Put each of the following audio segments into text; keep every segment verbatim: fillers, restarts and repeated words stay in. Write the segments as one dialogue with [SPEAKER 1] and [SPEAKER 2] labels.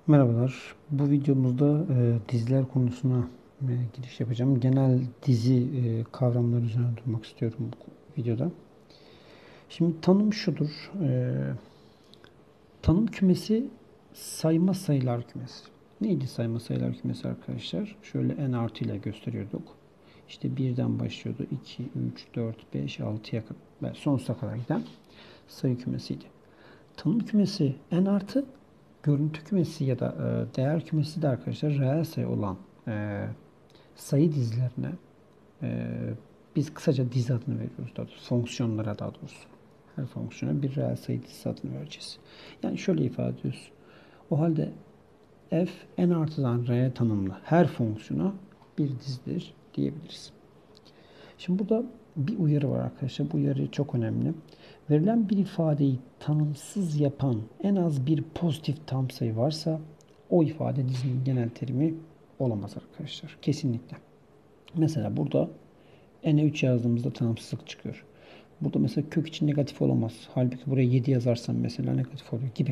[SPEAKER 1] Merhabalar. Bu videomuzda e, diziler konusuna e, giriş yapacağım. Genel dizi e, kavramları üzerine durmak istiyorum bu videoda. Şimdi tanım şudur. E, tanım kümesi sayma sayılar kümesi. Neydi sayma sayılar kümesi arkadaşlar? Şöyle n artı ile gösteriyorduk. İşte birden başlıyordu. iki, üç, dört, beş, altıya kadar, sonsuza kadar giden sayı kümesiydi. Tanım kümesi n artı, görüntü kümesi ya da e, değer kümesi de arkadaşlar reel sayı olan e, sayı dizilerine e, biz kısaca dizi adını veriyoruz. Daha doğrusu fonksiyonlara daha doğrusu. Her fonksiyona bir reel sayı dizisi adını vereceğiz. Yani şöyle ifade ediyoruz. O halde f n artıdan r'ye tanımlı her fonksiyona bir dizidir diyebiliriz. Şimdi burada bir uyarı var arkadaşlar. Bu uyarı çok önemli. Verilen bir ifadeyi tanımsız yapan en az bir pozitif tam sayı varsa o ifade dizinin genel terimi olamaz arkadaşlar. Kesinlikle. Mesela burada n'e üç yazdığımızda tanımsızlık çıkıyor. Burada mesela kök için negatif olamaz. Halbuki buraya yedi yazarsam mesela negatif oluyor gibi.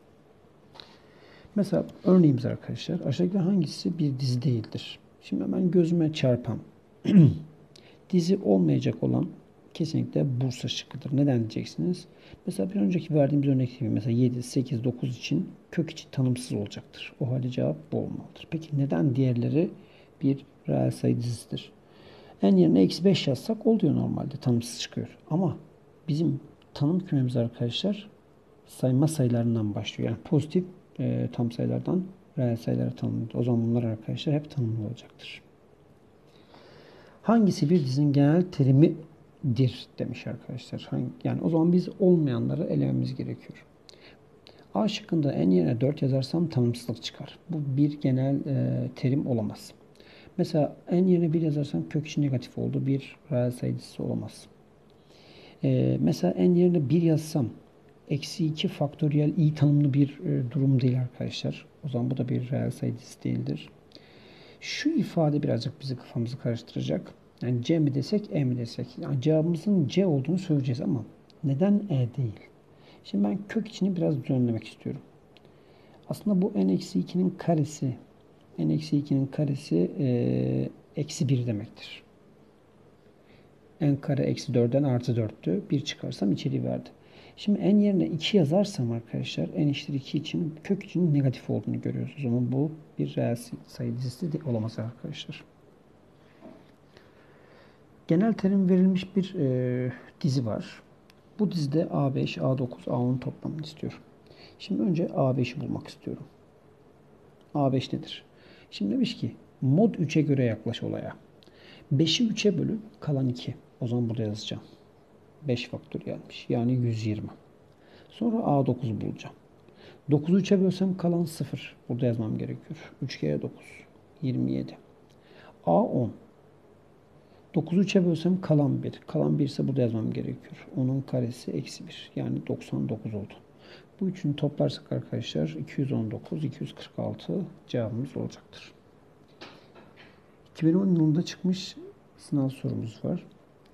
[SPEAKER 1] Mesela örneğimiz arkadaşlar. Aşağıdaki hangisi bir dizi değildir? Şimdi hemen gözüme çarpan dizi olmayacak olan kesinlikle Bursa şıkkıdır. Neden diyeceksiniz? Mesela bir önceki verdiğimiz örnek gibi mesela yedi, sekiz, dokuz için kök içi tanımsız olacaktır. O halde cevap bu olmalıdır. Peki neden diğerleri bir reel sayı dizisidir? En yerine eksi beş yazsak oluyor normalde. Tanımsız çıkıyor. Ama bizim tanım kümemiz arkadaşlar sayma sayılarından başlıyor. Yani pozitif e, tam sayılardan reel sayılara tanımlı. O zaman bunlar arkadaşlar hep tanımlı olacaktır. Hangisi bir dizinin genel terimidir demiş arkadaşlar. Hangi, yani o zaman biz olmayanları elememiz gerekiyor. A şıkkında en yerine dört yazarsam tanımsızlık çıkar. Bu bir genel e, terim olamaz. Mesela en yerine bir yazarsam kök içi negatif oldu. Bir reel sayı dizisi olamaz. E, mesela en yerine bir yazsam eksi iki faktöriyel i tanımlı bir e, durum değil arkadaşlar. O zaman bu da bir reel sayı dizisi değildir. Şu ifade birazcık bizi kafamızı karıştıracak. Yani C mi desek, E mi desek? Yani cevabımızın C olduğunu söyleyeceğiz ama neden E değil? Şimdi ben kök içini biraz düzenlemek istiyorum. Aslında bu n-eksi ikinin karesi, n-eksi ikinin karesi e, eksi bir demektir. N kare eksi dörtten artı dörttü. bir çıkarsam içeriği verdi. Şimdi n yerine iki yazarsam arkadaşlar n eşittir iki için kök içinin negatif olduğunu görüyoruz. O zaman bu bir reel sayı dizisi de olamaz arkadaşlar. Genel terim verilmiş bir e, dizi var. Bu dizide A beş, A dokuz, A on toplamını istiyorum. Şimdi önce A beşi bulmak istiyorum. A beş nedir? Şimdi demiş ki mod üçe göre yaklaş olaya. beşi üçe bölün kalan iki. O zaman burada yazacağım. beş faktöriyelmiş. Yani yüz yirmi. Sonra A dokuzu bulacağım. dokuzu üçe bölsem kalan sıfır. Burada yazmam gerekiyor. üç kere dokuz. yirmi yedi. A on. dokuzu üçe bölsem kalan bir. Kalan bir ise burada yazmam gerekiyor. onun karesi eksi bir. Yani doksan dokuz oldu. Bu üçünü toplarsak arkadaşlar iki yüz on dokuz, iki yüz kırk altı cevabımız olacaktır. iki bin on yılında çıkmış sınav sorumuz var.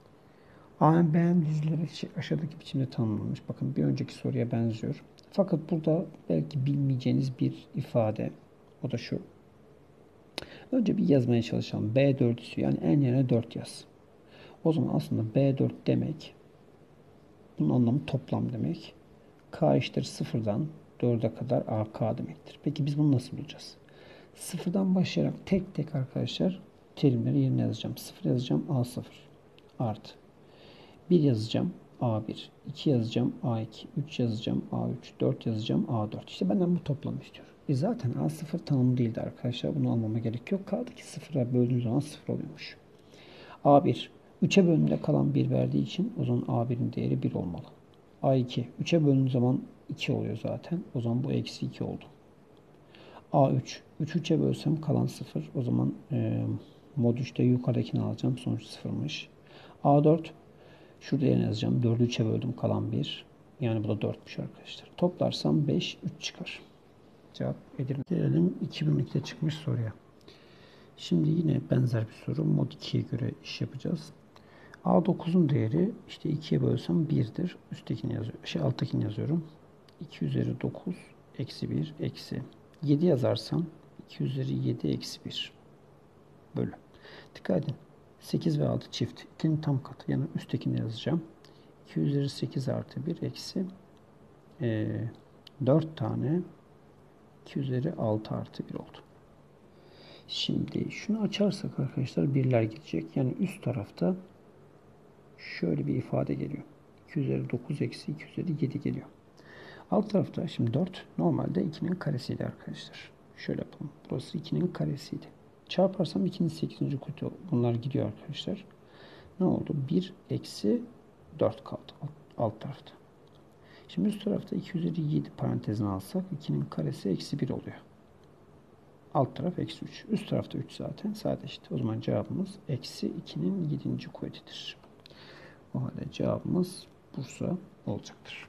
[SPEAKER 1] A M B M dizileri aşağıdaki biçimde tanımlanmış. Bakın bir önceki soruya benziyor. Fakat burada belki bilmeyeceğiniz bir ifade. O da şu. Önce bir yazmaya çalışalım. B dördüsü yani en yerine dört yaz. O zaman aslında B dört demek, bunun anlamı toplam demek. K eşittir sıfırdan dörde kadar A K demektir. Peki biz bunu nasıl bulacağız? Sıfırdan başlayarak tek tek arkadaşlar terimleri yerine yazacağım. sıfır yazacağım A sıfır artı. bir yazacağım A bir. iki yazacağım A iki. üç yazacağım A üç. dört yazacağım A dört. İşte benden bu toplamı istiyor. E zaten A sıfır tanımı değildi arkadaşlar. Bunu almama gerek yok. K'daki sıfıra böldüğüm zaman sıfır oluyormuş. A bir. üçe bölümde kalan bir verdiği için o zaman A bir'in değeri bir olmalı. A iki. üçe bölündüğü zaman iki oluyor zaten. O zaman bu eksi iki oldu. A üç. üç üçe bölsem kalan sıfır. O zaman e, mod üçte yukarıdakini alacağım. Sonuç sıfırmış. A dört. Şurada yerine yazacağım. dördü üçe böldüm kalan bir. Yani bu da dörtmüş arkadaşlar. Toplarsam beş, üç çıkar. Cevap Edirne. Gelelim iki bin on ikide çıkmış soruya. Şimdi yine benzer bir soru. Mod ikiye göre iş yapacağız. A dokuzun değeri işte ikiye bölsem bir'dir. Üsttekini yazıyorum. Şey alttakini yazıyorum. iki üzeri dokuz eksi bir eksi yedi yazarsam iki üzeri yedi eksi bir bölü. Dikkat edin. sekiz ve altı çift. ikinin tam katı. Yani üsttekini yazacağım. iki üzeri sekiz artı bir eksi e, dört tane iki üzeri altı artı bir oldu. Şimdi şunu açarsak arkadaşlar birler gidecek. Yani üst tarafta şöyle bir ifade geliyor. iki üzeri dokuz eksi iki üzeri yedi geliyor. Alt tarafta şimdi dört normalde ikinin karesiydi arkadaşlar. Şöyle yapalım. Burası ikinin karesiydi. Çarparsam ikinin sekizinci kuvveti bunlar gidiyor arkadaşlar. Ne oldu? bir eksi dört kaldı alt, alt tarafta. Şimdi üst tarafta iki üzeri yedi parantezine alsak ikinin karesi eksi bir oluyor. Alt taraf eksi üç. Üst tarafta üç zaten sadeleşti. O zaman cevabımız eksi ikinin yedinci kuvvetidir. O halde cevabımız Bursa olacaktır.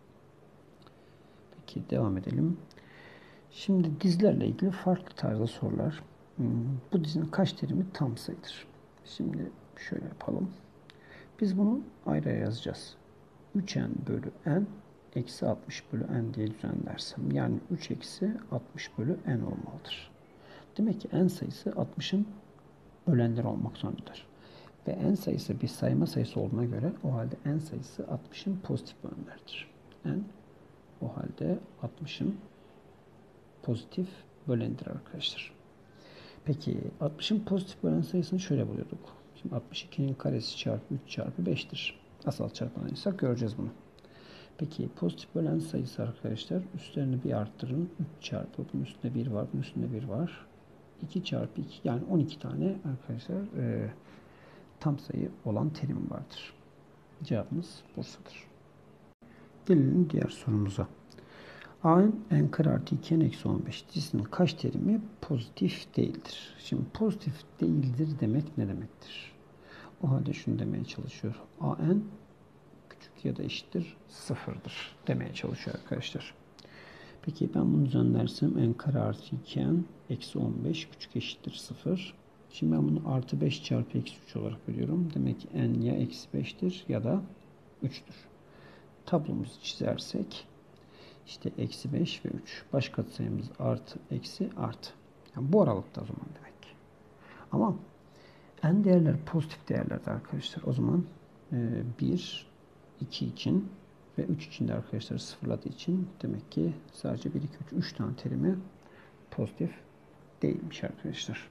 [SPEAKER 1] Peki devam edelim. Şimdi dizilerle ilgili farklı tarzda sorular. Bu dizinin kaç terimi tam sayıdır? Şimdi şöyle yapalım. Biz bunu ayrı yazacağız. üç n bölü n eksi altmış bölü n diye düzenlersem yani üç eksi altmış bölü n olmalıdır. Demek ki n sayısı altmışın bölenleri olmak zorundadır. Ve n sayısı bir sayma sayısı olduğuna göre o halde n sayısı altmışın pozitif bölenleridir. N o halde altmışın pozitif bölenidir arkadaşlar. Peki altmışın pozitif bölen sayısını şöyle buluyorduk. Şimdi altmış ikinin karesi çarpı üç çarpı beş'tir. Asal çarpanıysak göreceğiz bunu. Peki pozitif bölen sayısı arkadaşlar üstlerini bir arttırın. üç çarpı bunun üstünde bir var, bunun üstünde bir var. iki çarpı iki yani on iki tane arkadaşlar e, tam sayı olan terim vardır. Cevabımız Bursa'dır. Gelelim diğer sorumuza. A'nın n kare artı iki n eksi on beş dizisinin kaç terimi pozitif değildir? Şimdi pozitif değildir demek ne demektir? O halde şunu demeye çalışıyor. An küçük ya da eşittir sıfırdır demeye çalışıyor arkadaşlar. Peki ben bunu düzenlersem n kare artı iki n eksi on beş küçük eşittir sıfır. Şimdi ben bunu artı beş çarpı eksi üç olarak biliyorum. Demek ki n ya eksi beş'tir ya da üç'tür. Tablomuzu çizersek işte eksi beş ve üç. Baş katsayımız artı eksi artı. Yani bu aralıkta o zaman demek. Ama n değerler pozitif değerlerde arkadaşlar. O zaman bir, iki için ve üç için de arkadaşlar sıfırladığı için demek ki sadece bir, iki, üç, üç tane terimi pozitif değilmiş arkadaşlar.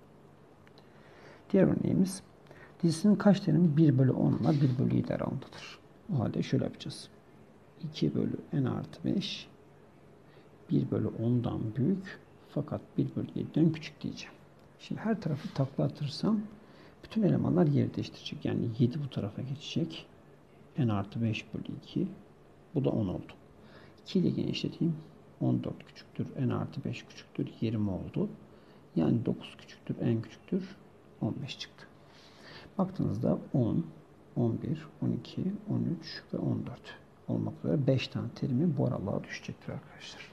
[SPEAKER 1] Diğer örneğimiz dizisinin kaç terimi bir bölü on ile bir bölü yedi aralığındadır. O halde şöyle yapacağız. iki bölü n artı beş bir bölü on'dan büyük fakat bir bölü yedi'den küçük diyeceğim. Şimdi her tarafı takla atırsam bütün elemanlar yer değiştirecek. Yani yedi bu tarafa geçecek. N artı beş bölü iki. Bu da on oldu. iki ile genişleteyim. on dört küçüktür. N artı beş küçüktür. yirmi oldu. Yani dokuz küçüktür. N küçüktür. on beş çıktı. Baktığınızda on, on bir, on iki, on üç ve on dört olmak üzere beş tane terimi bu aralığa düşecektir arkadaşlar.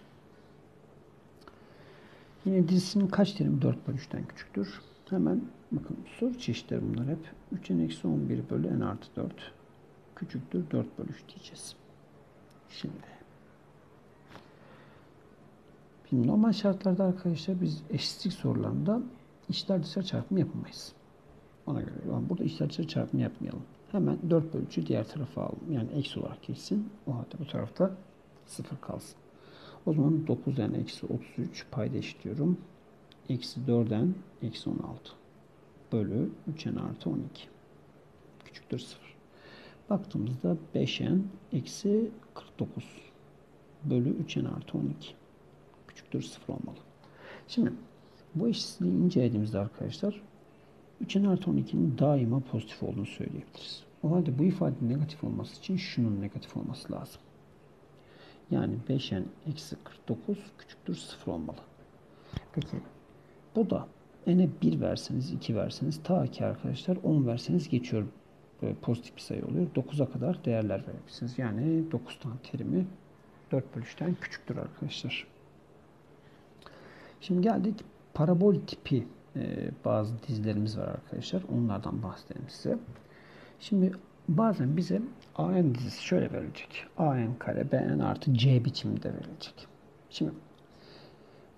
[SPEAKER 1] Yine dizisinin kaç terimi dört bölü üç'ten küçüktür? Hemen bakın soru çeşitleri bunlar hep. üç n eksi on bir bölü n artı dört küçüktür dört bölü üç diyeceğiz. Şimdi Şimdi normal şartlarda arkadaşlar biz eşitlik sorularında içler dışlar çarpımı yapamayız. Ona göre yani burada içler dışlar çarpımı yapmayalım. Hemen dört bölü üç'ü diğer tarafa alalım. Yani eksi olarak geçsin. O halde bu tarafta sıfır kalsın. O zaman dokuz n eksi otuz üç payda eşitliyorum. Eksi dört n eksi on altı bölü üç n artı on iki küçüktür sıfır. Baktığımızda beş n eksi kırk dokuz bölü üç n artı on iki küçüktür sıfır olmalı. Şimdi bu eşitsizliği incelediğimizde arkadaşlar üç n artı on iki'nin daima pozitif olduğunu söyleyebiliriz. O halde bu ifadenin negatif olması için şunun negatif olması lazım. Yani beş n eksi kırk dokuz küçüktür sıfır olmalı. Peki bu da n'e bir verseniz, iki verseniz ta ki arkadaşlar on verseniz geçiyor. Böyle pozitif bir sayı oluyor. dokuz'a kadar değerler verebilirsiniz. Yani dokuz tane terimi dört bölü üç'ten küçüktür arkadaşlar. Şimdi geldik parabol tipi e, bazı dizilerimiz var arkadaşlar. Onlardan bahsedelim size. Şimdi bazen bize A N dizisi şöyle verilecek. A N kare B N artı C biçiminde verilecek. Şimdi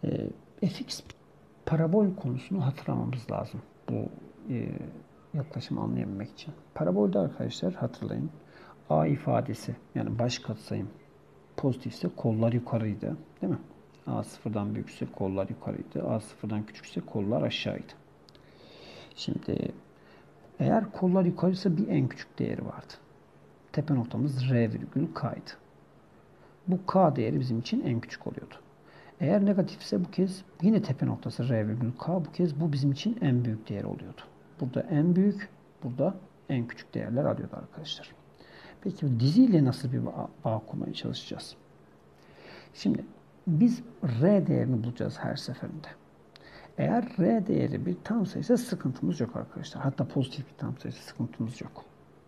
[SPEAKER 1] E, f x parabol konusunu hatırlamamız lazım. Bu e, yaklaşımı anlayabilmek için. Parabolde arkadaşlar hatırlayın. A ifadesi yani baş katsayım pozitifse kollar yukarıydı. Değil mi? A sıfırdan büyükse kollar yukarıydı. A sıfırdan küçükse kollar aşağıydı. Şimdi eğer kollar yukarıysa bir en küçük değeri vardı. Tepe noktamız R virgül K'ydı. Bu K değeri bizim için en küçük oluyordu. Eğer negatifse bu kez yine tepe noktası R virgül K, bu kez bu bizim için en büyük değer oluyordu. Burada en büyük, burada en küçük değerler alıyordu arkadaşlar. Peki diziyle nasıl bir bağ, bağ kurmaya çalışacağız? Şimdi biz R değerini bulacağız her seferinde. Eğer R değeri bir tam sayısa sıkıntımız yok arkadaşlar. Hatta pozitif bir tam sayısı sıkıntımız yok.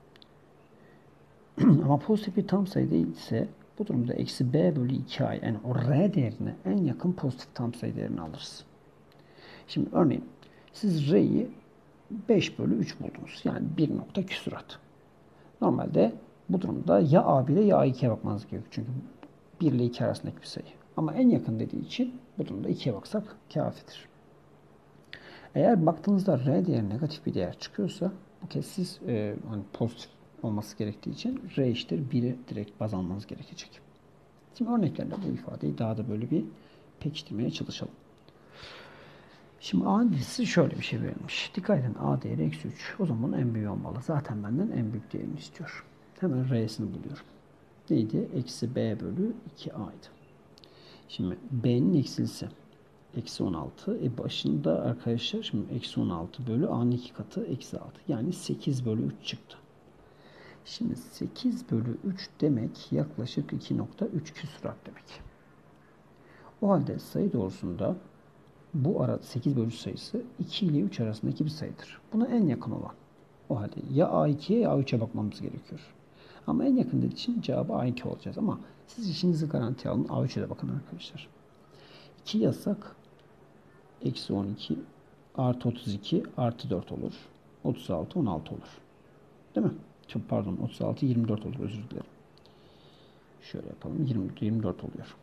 [SPEAKER 1] Ama pozitif bir tam sayı değilse bu durumda eksi b bölü iki a yani o R değerine en yakın pozitif tam sayı değerini alırız. Şimdi örneğin siz R'yi beş bölü üç buldunuz. Yani bir nokta küsurat. Normalde bu durumda ya a bire ya a ikiye bakmanız gerekiyor. Çünkü bir ile iki arasındaki bir sayı. Ama en yakın dediği için bu durumda ikiye baksak kafidir. Eğer baktığınızda R değeri negatif bir değer çıkıyorsa bu kez siz e, hani pozitif olması gerektiği için R eşittir bir'i direkt baz almanız gerekecek. Şimdi örneklerle bu ifadeyi daha da böyle bir pekiştirmeye çalışalım. Şimdi A dizisi şöyle bir şey verilmiş. Dikkat edin A değeri eksi üç. O zaman en büyüğü olmalı. Zaten benden en büyük değerini istiyor. Hemen R'sini buluyorum. Neydi? Eksi B bölü iki A'ydı. Şimdi B'nin eksilisi. Eksi on altı. E başında arkadaşlar şimdi eksi on altı bölü A'nın iki katı eksi altı. Yani sekiz bölü üç çıktı. Şimdi sekiz bölü üç demek yaklaşık iki nokta üç küsurat demek. O halde sayı doğrusunda bu ara sekiz bölü üç sayısı iki ile üç arasındaki bir sayıdır. Buna en yakın olan. O halde ya A ikiye ya A üçe bakmamız gerekiyor. Ama en yakın dediği için cevabı A iki olacağız. Ama siz işinizi garantiye alın. A üçe de bakın arkadaşlar. iki yazsak eksi on iki artı otuz iki artı dört olur. otuz altı on altı olur. Değil mi? Çok pardon otuz altı yirmi dört olur, özür dilerim. Şöyle yapalım. yirmi, yirmi dört oluyor.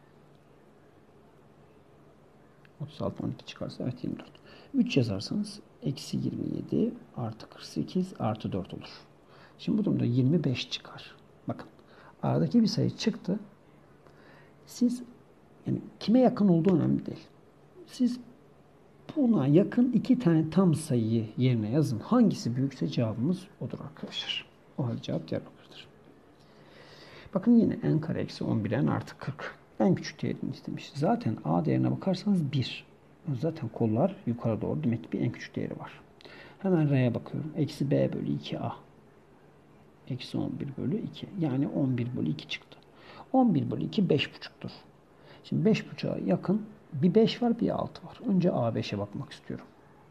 [SPEAKER 1] otuz altı on iki çıkarsa evet yirmi dört. üç yazarsanız eksi yirmi yedi artı kırk sekiz artı dört olur. Şimdi bu durumda yirmi beş çıkar. Bakın aradaki bir sayı çıktı. Siz yani kime yakın olduğu önemli değil. Siz buna yakın iki tane tam sayıyı yerine yazın. Hangisi büyükse cevabımız odur arkadaşlar. O halde cevap Diyarbakır'dır. Bakın yine n kare eksi on bir n artı kırk. En küçük değerini istemiş. Zaten a değerine bakarsanız bir. Zaten kollar yukarı doğru. Demek ki bir en küçük değeri var. Hemen r'ye bakıyorum. Eksi b bölü iki a. Eksi on bir bölü iki. Yani on bir bölü iki çıktı. on bir bölü iki beş buçuktur. Şimdi beş buçuğa yakın bir beş var bir altı var. Önce a beşe bakmak istiyorum.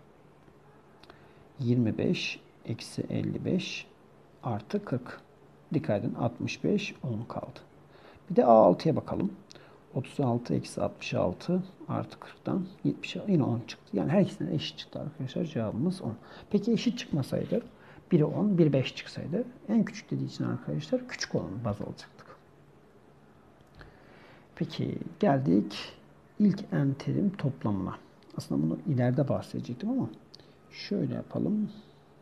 [SPEAKER 1] yirmi beş eksi elli beş artı kırk. Dikkat edin altmış beş on kaldı. Bir de a altıya bakalım. otuz altı eksi altmış altı artı kırktan yetmiş yine on çıktı. Yani her ikisinden eşit çıktı arkadaşlar. Cevabımız on. Peki eşit çıkmasaydı biri on, biri beş çıksaydı en küçük dediği için arkadaşlar küçük olan baz alacaktık. Peki geldik ilk en terim toplamına. Aslında bunu ileride bahsedecektim ama şöyle yapalım.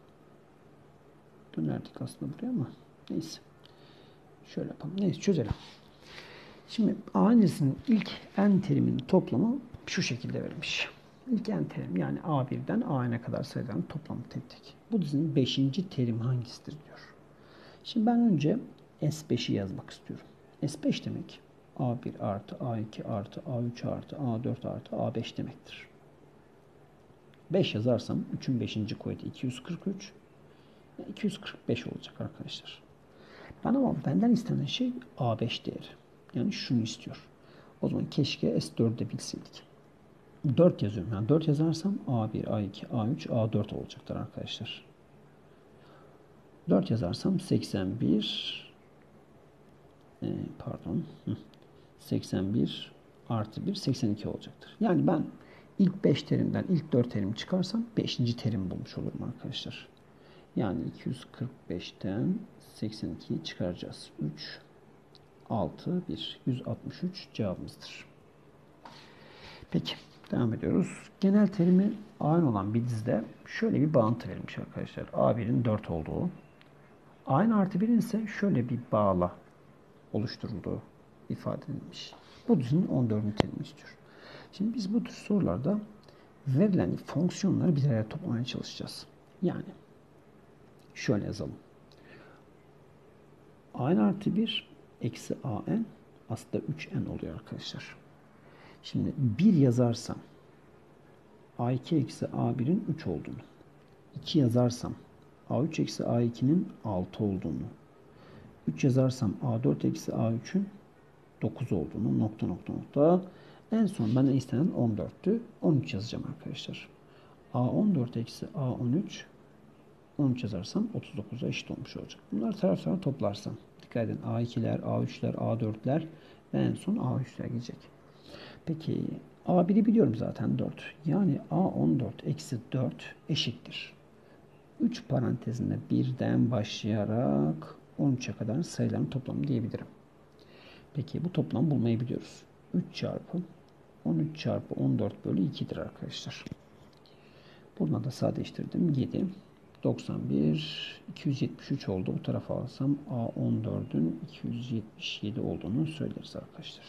[SPEAKER 1] Dönerdik aslında buraya ama neyse. Şöyle yapalım. Neyse çözelim. Şimdi A öncesinin ilk n teriminin toplamı şu şekilde verilmiş. İlk n terim yani A birden A n'e kadar sayıların toplamı tek tek. Bu dizinin beşinci terim hangisidir diyor. Şimdi ben önce S beşi yazmak istiyorum. S beş demek A bir artı A iki artı A üç artı A dört artı A beş demektir. beş yazarsam üçün beşinci kuvveti iki yüz kırk üç. iki yüz kırk beş olacak arkadaşlar. Ben ama benden istenen şey A beş değeri. Yani şunu istiyor. O zaman keşke S dördü de bilseydik. dört yazıyorum. Yani dört yazarsam A bir, A iki, A üç, A dört olacaktır arkadaşlar. dört yazarsam seksen bir e, pardon seksen bir artı bir seksen iki olacaktır. Yani ben ilk beş terimden ilk dört terim çıkarsam beşinci terim bulmuş olurum arkadaşlar. Yani iki yüz kırk beşten seksen ikiyi çıkaracağız. üç, altı, bir. yüz altmış üç cevabımızdır. Peki. Devam ediyoruz. Genel terimi aynı olan bir dizide şöyle bir bağıntı verilmiş arkadaşlar. A birin dört olduğu. A'nın artı birin ise şöyle bir bağla oluşturulduğu ifade edilmiş. Bu dizinin on dördüncü terimini istiyor. Şimdi biz bu tür sorularda verilen fonksiyonları bir araya toplamaya çalışacağız. Yani şöyle yazalım. A n artı bir eksi a n aslında üç n oluyor arkadaşlar. Şimdi bir yazarsam a iki eksi a birin üç olduğunu, iki yazarsam a üç eksi a ikinin altı olduğunu, üç yazarsam a dört eksi a üçün dokuz olduğunu, nokta nokta nokta. En son benden istenen on dörttü. on üç yazacağım arkadaşlar. a on dört eksi a on üç, on üç yazarsam otuz dokuza eşit olmuş olacak. Bunları taraf tarafa toplarsam, dikkat edin, a ikiler, a üçler, a dörtler ve en son a üçler gelecek. Peki a biri biliyorum zaten dört. Yani a on dört eksi dört eşittir. üç parantezinde birden başlayarak on üçe kadar sayıların toplamı diyebilirim. Peki bu toplam bulmayı biliyoruz. üç çarpı on üç çarpı on dört bölü iki'dir arkadaşlar. Buradan da sadeleştirdim. yedi. doksan bir. iki yüz yetmiş üç oldu. Bu tarafa alsam a on dördün iki yüz yetmiş yedi olduğunu söyleriz arkadaşlar.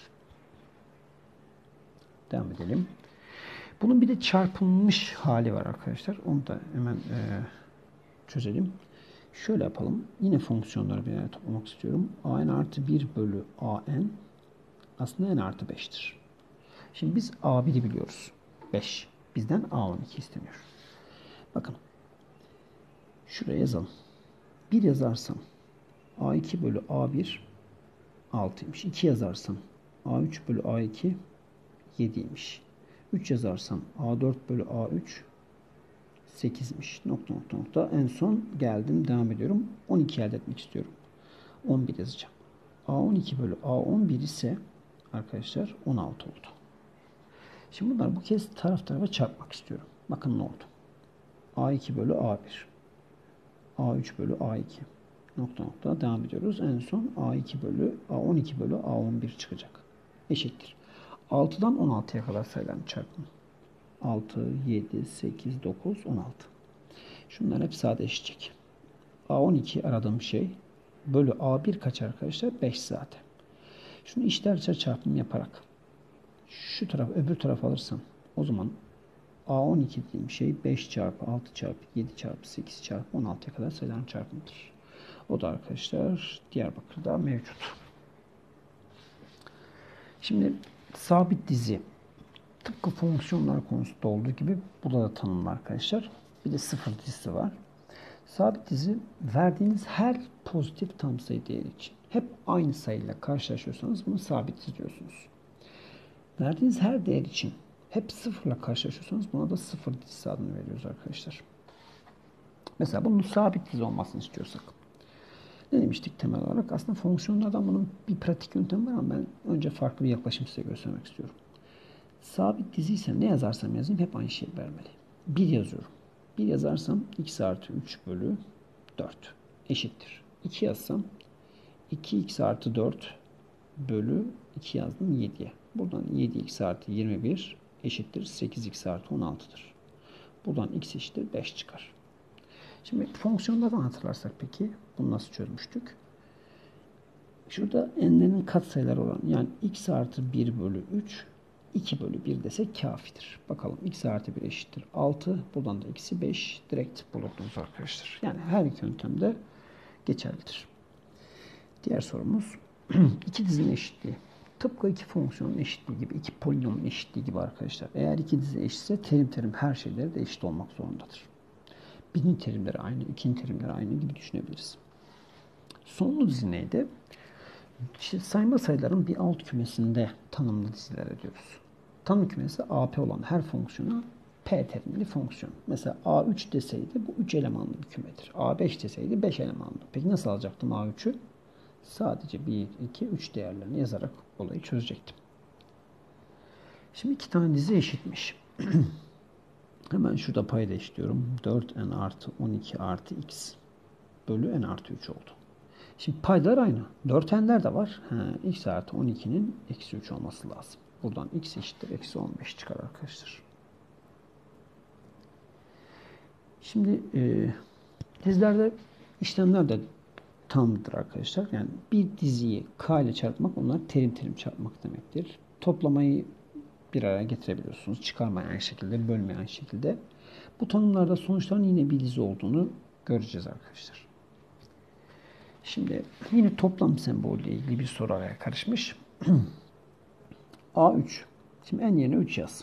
[SPEAKER 1] Devam edelim. Bunun bir de çarpılmış hali var arkadaşlar. Onu da hemen e, çözelim. Şöyle yapalım. Yine fonksiyonları bir araya toplamak istiyorum. a n artı bir bölü a n aslında n artı beş'tir. Şimdi biz a bir'i biliyoruz. beş. Bizden a on iki isteniyor. Bakın. Şuraya yazalım. bir yazarsam a iki bölü a bir altıymış. iki yazarsam a üç bölü a iki yediymiş. üç yazarsam a dört bölü a üç sekizmiş. Nokta nokta nokta. En son geldim. Devam ediyorum. on iki elde etmek istiyorum. on bir yazacağım. a on iki bölü a on bir ise arkadaşlar on altı oldu. Şimdi bunları bu kez taraf tarafa çarpmak istiyorum. Bakın ne oldu. a iki bölü a bir. a üç bölü a iki. Nokta nokta devam ediyoruz. En son a iki bölü a on iki bölü a on bir çıkacak. Eşittir. altıdan on altıya kadar sayıların çarpımı. altı, yedi, sekiz, dokuz, on altı. Şunlar hep sadeleşecek. a on iki aradığım şey bölü a bir kaç arkadaşlar? beş zaten. Şunu içler dışarı çarpım yaparak şu taraf öbür taraf alırsam o zaman a on iki dediğim şey beş çarpı altı çarpı yedi çarpı sekiz çarpı on altıya kadar sayıların çarpımıdır. O da arkadaşlar Diyarbakır'da mevcut. Şimdi sabit dizi tıpkı fonksiyonlar konusunda olduğu gibi burada da tanımlı arkadaşlar. Bir de sıfır dizisi var. Sabit dizi verdiğiniz her pozitif tam sayı değeri için hep aynı sayıyla karşılaşıyorsanız bunu sabit dizi diyorsunuz. Verdiğiniz her değer için hep sıfırla karşılaşıyorsanız buna da sıfır dizisi adını veriyoruz arkadaşlar. Mesela bunun sabit dizi olmasını istiyorsak ne demiştik temel olarak? Aslında fonksiyonlardan bunun bir pratik yöntemi var ama ben önce farklı bir yaklaşım size göstermek istiyorum. Sabit dizi ise ne yazarsam yazayım hep aynı şeyi vermeli. bir yazıyorum. bir yazarsam x artı üç bölü dört eşittir. iki yazsam iki x artı dört bölü iki yazdım yediye. Buradan yedi x artı yirmi bir eşittir sekiz x artı on altı'dır. Buradan x eşittir beş çıkar. Şimdi fonksiyonlardan hatırlarsak peki bunu nasıl çözmüştük? Şurada n'lerin katsayıları olan yani x artı bir bölü üç iki bölü bir desek kafidir. Bakalım x artı bir eşittir altı. Buradan da eksi beş direkt bulurdunuz arkadaşlar. Yani her iki yöntemde geçerlidir. Diğer sorumuz iki dizinin eşitliği. Tıpkı iki fonksiyonun eşitliği gibi, iki polinomun eşitliği gibi arkadaşlar. Eğer iki dizi eşitse terim terim her şeyleri de eşit olmak zorundadır. Birinci terimleri aynı, ikinci terimleri aynı gibi düşünebiliriz. Sonlu dizi neydi? İşte sayma sayıların bir alt kümesinde tanımlı diziler ediyoruz. Tanım kümesi A P olan her fonksiyona P terimli fonksiyon. Mesela A üç deseydi bu üç elemanlı bir kümedir. A beş deseydi beş elemanlı. Peki nasıl alacaktım A üç'ü? Sadece bir, iki, üç değerlerini yazarak olayı çözecektim. Şimdi iki tane dizi eşitmiş. Hemen şurada payda eşitliyorum. dört n artı on iki artı x bölü n artı üç oldu. Şimdi paydalar aynı. dört n'ler de var. He, x artı on iki'nin eksi üç olması lazım. Buradan x eşittir eksi on beş çıkar arkadaşlar. Şimdi e, dizilerde işlemler de tamdır arkadaşlar. Yani bir diziyi k ile çarpmak, onlar terim terim çarpmak demektir. Toplamayı bir araya getirebiliyorsunuz. Çıkarmayı aynı şekilde, bölmeyi aynı şekilde. Bu tanımlarda sonuçların yine bir dizi olduğunu göreceğiz arkadaşlar. Şimdi yine toplam sembolüyle ilgili bir soru araya karışmış. a üç. Şimdi en yerine üç yaz.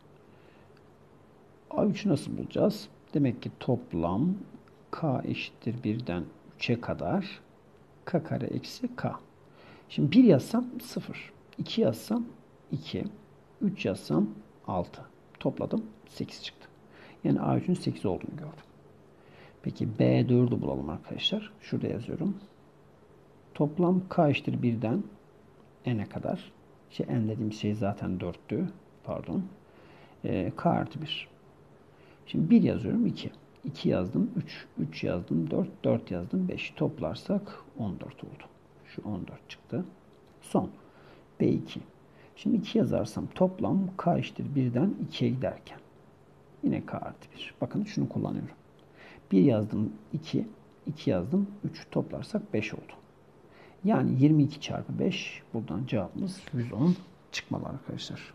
[SPEAKER 1] a üçü nasıl bulacağız? Demek ki toplam k eşittir birden üçe kadar k kare eksi k. Şimdi bir yazsam sıfır. iki yazsam iki. üç yazsam altı. Topladım sekiz çıktı. Yani a üçün sekiz olduğunu gördüm. Peki b dördü bulalım arkadaşlar. Şurada yazıyorum. Toplam k eşittir birden n'e kadar. İşte n dediğim şey zaten dörttü. Pardon. E, k artı bir. Şimdi bir yazıyorum iki. iki yazdım üç. üç yazdım dört. dört yazdım beş. Toplarsak on dört oldu. Şu on dört çıktı. Son. b iki. Şimdi iki yazarsam toplam k eşittir birden ikiye giderken. Yine k artı bir. Bakın şunu kullanıyorum. bir yazdım iki. iki yazdım üç. Toplarsak beş oldu. Yani yirmi iki çarpı beş. Buradan cevabımız yüz on çıkmalı arkadaşlar.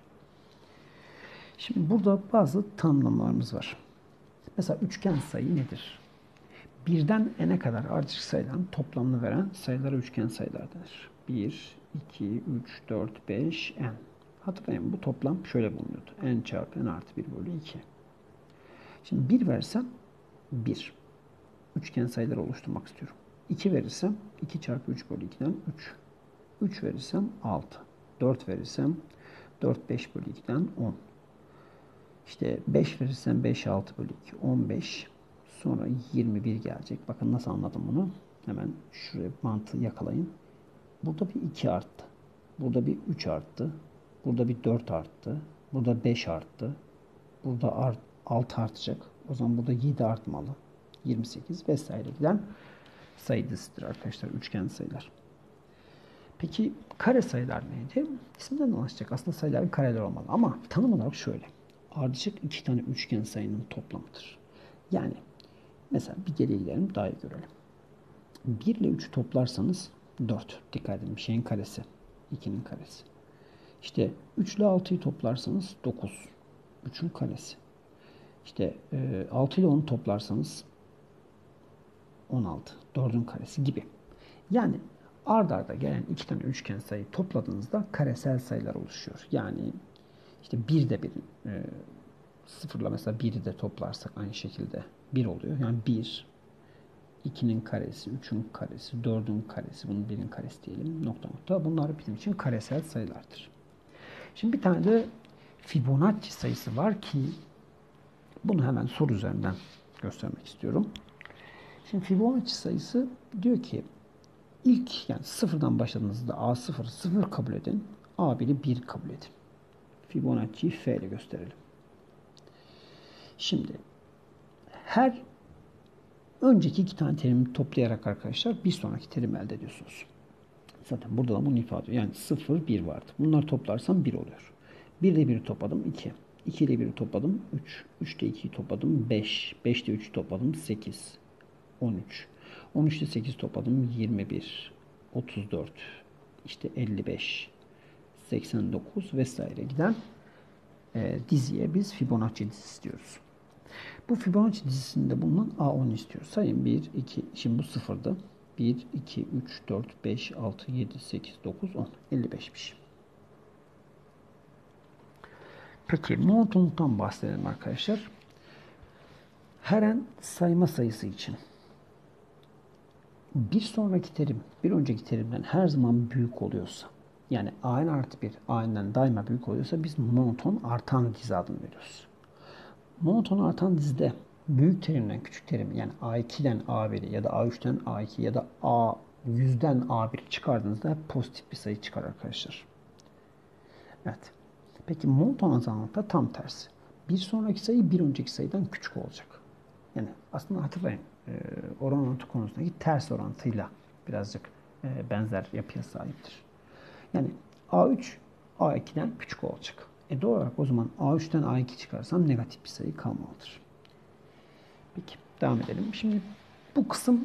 [SPEAKER 1] Şimdi burada bazı tanımlamalarımız var. Mesela üçgen sayı nedir? birden n'e kadar ardışık sayıların toplamını veren sayılara üçgen sayılar denir. bir, iki, üç, dört, beş, n. Hatırlayın bu toplam şöyle bulunuyordu. N çarpı n artı bir bölü iki. Şimdi bir versem bir. Üçgen sayıları oluşturmak istiyorum. iki verirsem iki çarpı üç bölü iki'den üç. üç verirsem altı. dört verirsem dört, beş bölü iki'den on. İşte beş verirsem beş, altı bölü iki, on beş. Sonra yirmi bir gelecek. Bakın nasıl anladım bunu. Hemen şuraya mantığı yakalayın. Burada bir iki arttı. Burada bir üç arttı. Burada bir dört arttı. Burada beş arttı. Burada art, altı artacak. O zaman burada yedi artmalı. yirmi sekiz vesaire giden sayı dizisidir arkadaşlar. Üçgen sayılar. Peki kare sayılar neydi? İsminden anlaşacak. Aslında sayıların kareler olmalı. Ama tanım olarak şöyle. Ardışık iki tane üçgen sayının toplamıdır. Yani mesela bir geriye gidelim daha iyi görelim. bir ile üçü toplarsanız dört. Dikkat edin bir şeyin karesi. ikinin karesi. İşte üç ile altıyı toplarsanız dokuz. üçün karesi. İşte e, altı ile onu toplarsanız on altı. dördün karesi gibi. Yani ard arda gelen iki tane üçgen sayı topladığınızda karesel sayılar oluşuyor. Yani işte bir de bir e, sıfırla mesela biri de toplarsak aynı şekilde bir oluyor. Yani bir, ikinin karesi, üçün karesi, dördün karesi, bunun birin karesi diyelim. Nokta nokta. Bunlar bizim için karesel sayılardır. Şimdi bir tane de Fibonacci sayısı var ki bunu hemen soru üzerinden göstermek istiyorum. Şimdi Fibonacci sayısı diyor ki ilk yani sıfırdan başladığınızda a sıfır sıfır kabul edin. a bir'i bir kabul edin. Fibonacci'yi f ile gösterelim. Şimdi her önceki iki tane terimi toplayarak arkadaşlar bir sonraki terimi elde ediyorsunuz. Zaten burada da bunu ifade ediyor. Yani sıfır, bir vardı. Bunları toplarsam bir oluyor. bir ile bir'i topladım iki. iki ile bir'i topladım üç. üç ile ikiyi topladım beş. beş ile üçü topladım sekiz. on üç. on üç ile sekiz topladım yirmi bir. otuz dört. İşte elli beş. seksen dokuz vesaire giden e, diziye biz Fibonacci dizisi diyoruz. Bu Fibonacci dizisinde bulunan a on istiyoruz. Sayın bir, iki, şimdi bu sıfırdı. bir, iki, üç, dört, beş, altı, yedi, sekiz, dokuz, on. elli beşmiş. Peki monotonluktan bahsedelim arkadaşlar. Her n sayma sayısı için bir sonraki terim bir önceki terimden her zaman büyük oluyorsa, yani a n artı bir a n'den daima büyük oluyorsa biz monoton artan dizi adını veriyoruz. Monoton artan dizide büyük terimden küçük terim yani a iki'den a bir'i ya da a üç'ten a iki ya da a yüz'den a bir'i çıkardığınızda hep pozitif bir sayı çıkar arkadaşlar. Evet. Peki monoton azalmakta tam tersi. Bir sonraki sayı bir önceki sayıdan küçük olacak. Yani aslında hatırlayın oran orantı konusundaki ters orantıyla birazcık benzer yapıya sahiptir. Yani a üç A iki'den küçük olacak. E doğal olarak o zaman A üç'ten A iki çıkarsam negatif bir sayı kalmalıdır. Peki devam edelim. Şimdi bu kısım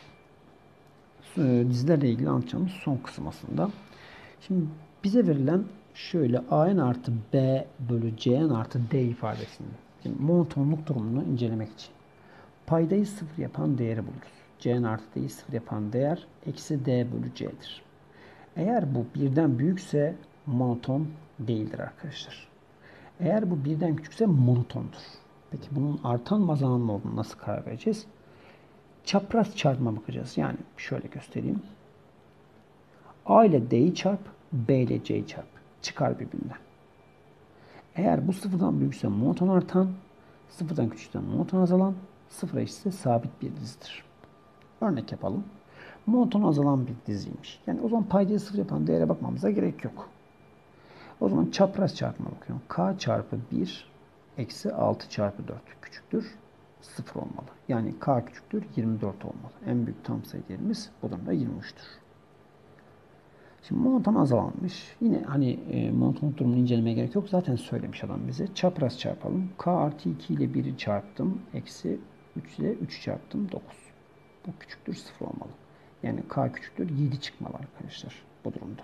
[SPEAKER 1] e, dizilerle ilgili anlatacağımız son kısım aslında. Şimdi bize verilen şöyle A n artı B bölü C n artı D ifadesini, şimdi monotonluk durumunu incelemek için paydayı sıfır yapan değeri buluruz. C n artı D'yi sıfır yapan değer eksi D bölü C'dir. Eğer bu birden büyükse monoton değildir arkadaşlar. Eğer bu birden küçükse monotondur. Peki bunun artan mı azalan mı olduğunu nasıl karar vereceğiz? Çapraz çarpma bakacağız. Yani şöyle göstereyim. A ile D'yi çarp, B ile C'yi çarp. Çıkar birbirinden. Eğer bu sıfırdan büyükse monoton artan, sıfırdan küçükse monoton azalan, sıfıra eşitse sabit bir dizidir. Örnek yapalım. Monoton azalan bir diziymiş. Yani o zaman paydayı sıfır yapan değere bakmamıza gerek yok. O zaman çapraz çarpma bakıyorum. K çarpı bir eksi altı çarpı dört küçüktür sıfır olmalı. Yani K küçüktür yirmi dört olmalı. En büyük tam sayı değerimiz bu durumda yirmi üç'tür. Şimdi monoton azalanmış. Yine hani e, monotonluk durumunu incelemeye gerek yok. Zaten söylemiş adam bize. Çapraz çarpalım. K artı iki ile bir'i çarptım. Eksi üç ile üç'ü çarptım. dokuz. Bu küçüktür sıfır olmalı. Yani K küçüktür yedi çıkmalı arkadaşlar bu durumda.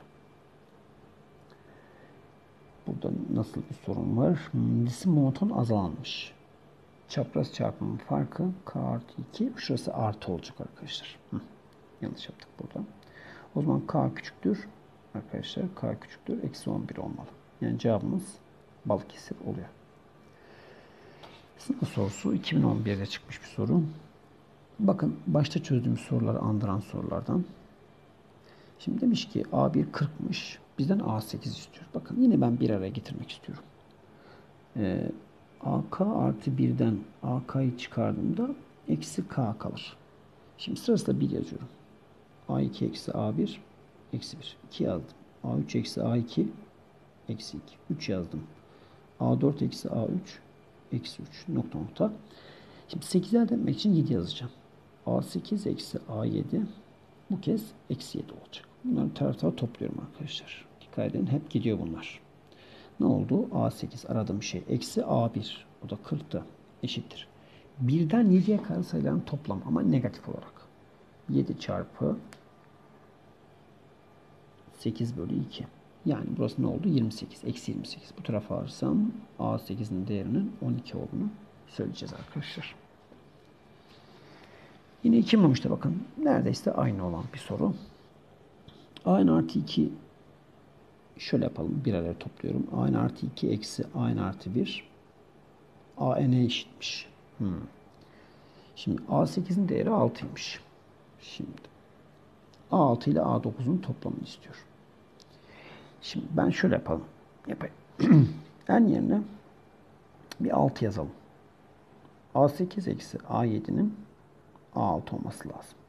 [SPEAKER 1] Burada nasıl bir sorun var? Dizisi monoton azalanmış. Çapraz çarpımın farkı K artı iki. Şurası artı olacak arkadaşlar. Hı. Yanlış yaptık burada. O zaman K küçüktür. Arkadaşlar K küçüktür. Eksi on bir olmalı. Yani cevabımız Balıkesir oluyor. Sınav sorusu iki bin on bir'de çıkmış bir soru. Bakın başta çözdüğümüz soruları andıran sorulardan. Şimdi demiş ki A bir kırk'mış. Bizden A sekiz istiyor. Bakın yine ben bir araya getirmek istiyorum. Ee, A K artı bir'den A K'yı çıkardığımda eksi K kalır. Şimdi sırasıyla bir yazıyorum. A iki eksi A bir eksi bir. iki yazdım. A üç eksi A iki eksi iki. üç yazdım. A dört eksi A üç eksi üç. Nokta nokta. Şimdi sekizi elde etmek için yedi yazacağım. A sekiz eksi A yedi bu kez eksi yedi olacak. Bunları taraf tarafa topluyorum arkadaşlar. Dikkat edin hep gidiyor bunlar. Ne oldu? A sekiz aradığım şey eksi A bir. O da kırk'tı. Eşittir. birden yediye kadar sayıların toplam ama negatif olarak. yedi çarpı sekiz bölü iki. Yani burası ne oldu? yirmi sekiz. Eksi yirmi sekiz. Bu tarafa alırsam A sekiz'in değerinin on iki olduğunu söyleyeceğiz arkadaşlar. Yine iki bin on üç'te bakın. Neredeyse aynı olan bir soru. A n artı iki şöyle yapalım. Bir araya topluyorum. A n artı iki eksi A n artı bir A n'e eşitmiş. Hmm. Şimdi A sekiz'in değeri altıymış. Şimdi A altı ile A dokuz'un toplamını istiyor. Şimdi ben şöyle yapalım. Yapayım. En yerine bir altı yazalım. A sekiz eksi A yedi'nin A altı olması lazım.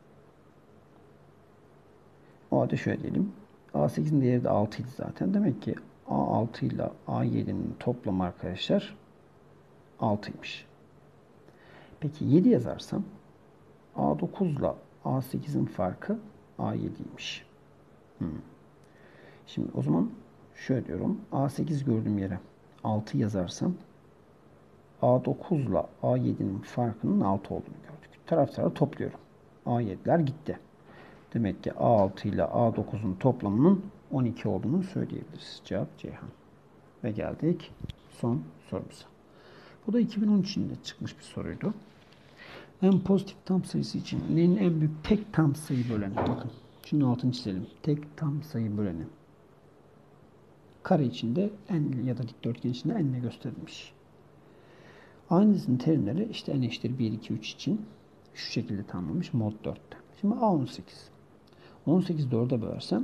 [SPEAKER 1] O halde şöyle diyelim. A sekiz'in değeri de altı idi zaten. Demek ki A altı ile A yedi'nin toplamı arkadaşlar altıymış. Peki yedi yazarsam A dokuz ile A sekiz'in farkı A yedi'ymiş. Hmm. Şimdi o zaman şöyle diyorum. A sekiz gördüğüm yere altı yazarsam A dokuz ile A yedi'nin farkının altı olduğunu gördük. Taraf tarafa topluyorum. A yedi'ler gitti. Demek ki A altı ile A dokuz'un toplamının on iki olduğunu söyleyebiliriz. Cevap Ceyhan. Ve geldik son sorumuza. Bu da iki bin on üç'ünde çıkmış bir soruydu. En pozitif tam sayısı için n'nin en büyük tek tam sayı böleni. Bakın şunun altını çizelim. Tek tam sayı böleni. Kare içinde n ya da dikdörtgen içinde n ile gösterilmiş. Aynı dizinin terimleri işte n eşittir bir, iki, üç için şu şekilde tanımlanmış mod dört'te. Şimdi A on sekiz. on sekiz dörde bölersem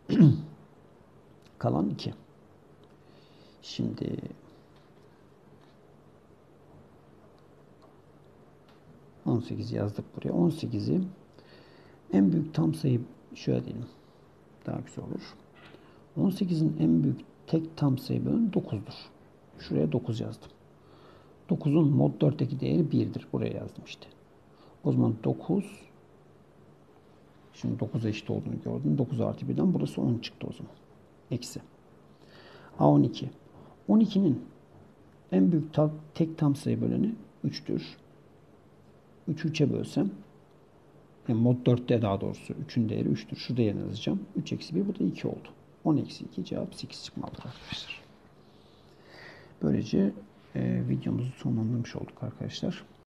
[SPEAKER 1] kalan iki. Şimdi on sekiz yazdık buraya. on sekiz'i en büyük tam sayı şöyle diyelim. Daha güzel olur. on sekiz'in en büyük tek tam sayı bölümü dokuz'dur. Şuraya dokuz yazdım. dokuz'un mod dört'teki değeri bir'dir. Buraya yazdım işte. O zaman dokuz şimdi dokuz'a eşit olduğunu gördüm. dokuz artı bir'den burası on çıktı o zaman. Eksi. A on iki. on ikinin en büyük ta tek tam sayı böleni üçtür. üçü üçe bölsem, yani mod dörtte daha doğrusu üçün değeri üçtür. Şu değerini yazacağım. üç eksi bir, bu da iki oldu. on eksi iki cevap sekiz çıkmalıdır arkadaşlar. Böylece e, videomuzu sonlandırmış olduk arkadaşlar.